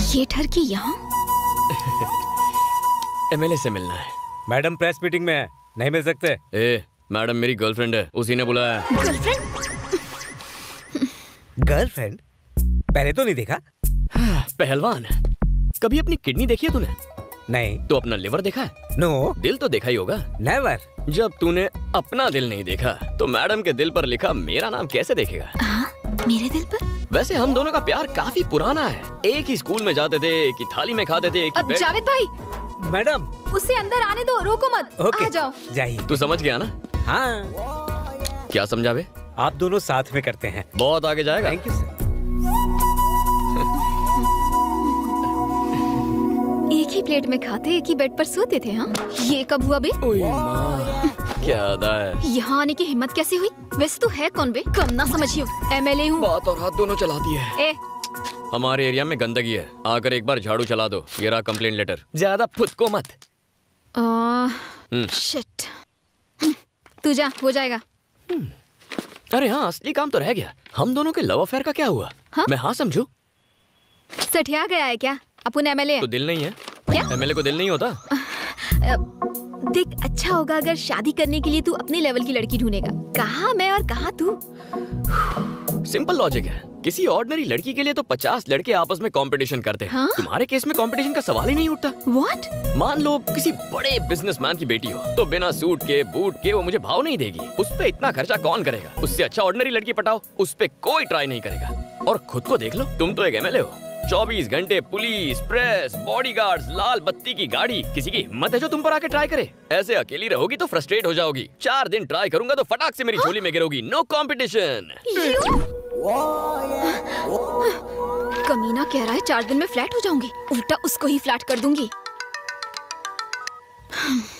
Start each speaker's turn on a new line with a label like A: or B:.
A: ये ठरकी यहाँ?
B: एमएलए से मिलना है।
C: मैडम प्रेस मीटिंग में है, नहीं मिल सकते।
B: ए, मैडम मेरी गर्लफ्रेंड है, उसी ने बुलाया।
C: गर्लफ्रेंड? पहले तो नहीं देखा।
B: पहलवान, कभी अपनी किडनी देखी है तूने?
C: नहीं।
B: तो अपना लिवर देखा है?
C: नो।
B: दिल तो देखा ही होगा।
C: नेवर।
B: जब तूने अपना दिल नहीं देखा तो मैडम के दिल पर लिखा मेरा नाम कैसे देखेगा?
A: मेरे दिल पर?
B: वैसे हम दोनों का प्यार काफी पुराना है। एक ही स्कूल में जाते थे, एक ही थाली में खाते थे, एक ही बेड।
A: जावेद भाई,
C: मैडम
A: उसे अंदर आने दो, रोको मत।
C: ओके,
A: आ जाओ।
C: जाइए।
B: तू समझ गया ना?
C: हाँ।
B: क्या समझावे?
C: आप दोनों साथ में करते हैं।
B: बहुत आगे जाएगा।
C: Thank you sir.
A: एक ही प्लेट में खाते, एक ही बेड पर सोते थे। हाँ, ये कब हुआ बे?
B: ओए माँ, क्या अदा है।
A: यहाँ आने की हिम्मत कैसे हुई? वैसे तू है कौन बे? कम ना समझियो, एमएलए हूँ।
B: बात और हाथ दोनों चलाती है। हमारे एरिया में गंदगी है, आकर एक बार झाड़ू चला दो। ये रहा कंप्लेंट लेटर। ज्यादा फुदको मत।
A: शिट। तू जा, हो जाएगा।
B: अरे हाँ, असली काम तो रह गया। हम दोनों के लव अफेयर का क्या हुआ?
A: हाँ?
B: मैं हाँ समझू?
A: सठिया गया है क्या? अपन एमएलए
B: तो दिल नहीं है
A: क्या?
B: एमएलए को दिल नहीं होता?
A: देख, अच्छा होगा अगर शादी करने के लिए तू अपने लेवल की लड़की ढूंढेगा। कहाँ मैं और कहाँ तू?
B: सिंपल लॉजिक है। किसी ऑर्डिनरी लड़की के लिए तो 50 लड़के आपस में कंपटीशन करते हैं।
A: हाँ?
B: तुम्हारे केस में कंपटीशन का सवाल ही नहीं उठता।
A: What?
B: मान लो किसी बड़े बिजनेसमैन की बेटी हो तो बिना सूट के बूट के वो मुझे भाव नहीं देगी। उस पे इतना खर्चा कौन करेगा? उससे अच्छा ऑर्डिनरी लड़की पटाओ, उस पे कोई ट्राई नहीं करेगा। और खुद को देख लो, तुम तो एक एमएलए हो। 24 घंटे पुलिस, प्रेस, बॉडीगार्ड्स, लाल बत्ती की गाड़ी। किसी की हिम्मत है जो तुम पर आके ट्राई करे? ऐसे अकेली रहोगी तो फ्रस्ट्रेट हो जाओगी। 4 दिन ट्राई करूंगा तो फटाक से मेरी झोली में गिरोगी। No competition.
A: कमीना कह रहा है 4 दिन में फ्लैट हो जाऊंगी। उल्टा उसको ही फ्लैट कर दूंगी।